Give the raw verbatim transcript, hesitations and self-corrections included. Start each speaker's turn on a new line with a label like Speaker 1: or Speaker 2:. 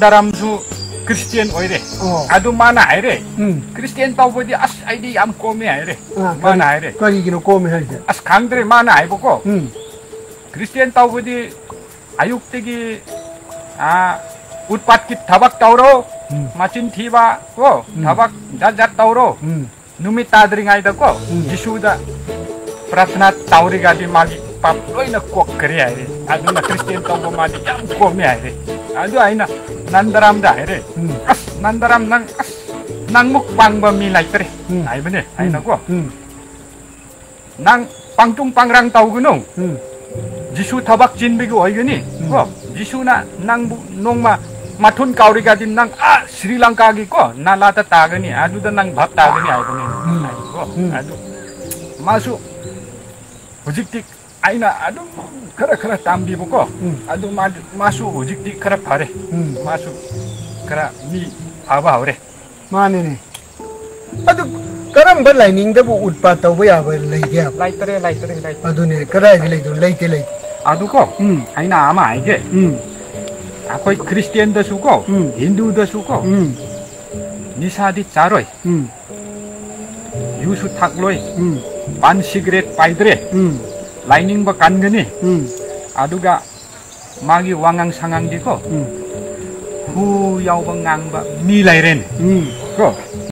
Speaker 1: nandaramsu Christian oire. Adu mana aire. Christian tau bodi as aidi am kome aire. Mana aire.
Speaker 2: Kari gino kome aire.
Speaker 1: As kangdre mana aibo ko. Christian tau bodi ayuk tegi ah utpat kit tabak tauro. Macin tiba ko tabak jat jat tauro. Numit tadring aida ko. Jisuda pratna tauri gadi magi pap loina kok kari aire. Adu na Christian tau bo magi am kome aire. Adu aina nandaram da aire. As nandaram nang as nang mukbang ba mi laitre. Ai bene aina ko. Nang pangtung pangrang tau gunung. Jisu tabak jinbigu oiguni. Ko jisu na nang nongma matun kauri gadin nang ah Sri Lanka gi ko nalata tagani adu da nang bhap tagani ai bene. Ai ko adu masu hujiktik aina adu kara kara tambi buko adu masu hujiktik kara pare masu kara mi aba ore
Speaker 2: mane ne adu karam ba lining da bu utpa taw ba ya ba lai ya
Speaker 1: laitre laitre laitre
Speaker 2: adu ne kara gi lai do lai te lai
Speaker 1: adu ko aina ama aige akoi Christian da su ko Hindu da su ko nisadi charoi yusu thakloi pan cigarette paidre lining ba kangani aduga magi wangang sangang di ko hu yaw ba ngang ba mi lairen ko